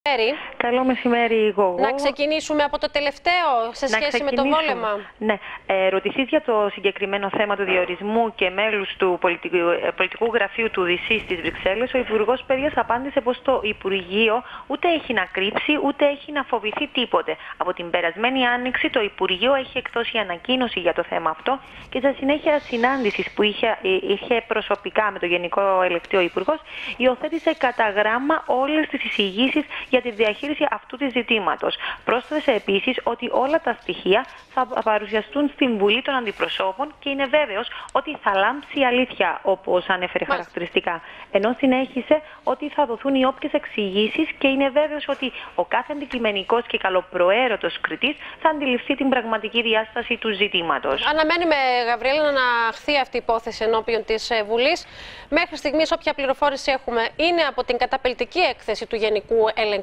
Καλό μεσημέρι, Γογό. Να ξεκινήσουμε από το τελευταίο σε σχέση με το βόλεμα. Ναι. Ρωτηθείς για το συγκεκριμένο θέμα του διορισμού και μέλους του πολιτικού γραφείου του ΔΣ στις Βρυξέλλες, ο Υπουργός Παιδείας απάντησε πως το Υπουργείο ούτε έχει να κρύψει ούτε έχει να φοβηθεί τίποτε. Από την περασμένη Άνοιξη το Υπουργείο έχει εκδώσει ανακοίνωση για το θέμα αυτό και στα συνέχεια συνάντησης που είχε προσωπικά με το Γενικό Ελεκτικό Υπουργός, υιοθέτησε κατά γράμμα όλες τις εισηγήσεις για τη διαχείριση αυτού του ζητήματος. Πρόσθεσε επίσης ότι όλα τα στοιχεία θα παρουσιαστούν στην Βουλή των Αντιπροσώπων και είναι βέβαιος ότι θα λάμψει η αλήθεια, όπως ανέφερε χαρακτηριστικά. Ενώ συνέχισε ότι θα δοθούν οι όποιες εξηγήσεις και είναι βέβαιος ότι ο κάθε αντικειμενικός και καλοπροαίρετος κριτής θα αντιληφθεί την πραγματική διάσταση του ζητήματος. Αναμένουμε, Γαβριέλα, να αναχθεί αυτή η υπόθεση ενώπιον της Βουλής. Μέχρι στιγμής, όποια πληροφόρηση έχουμε είναι από την καταπελτική έκθεση του Γενικού Ελεγκτή.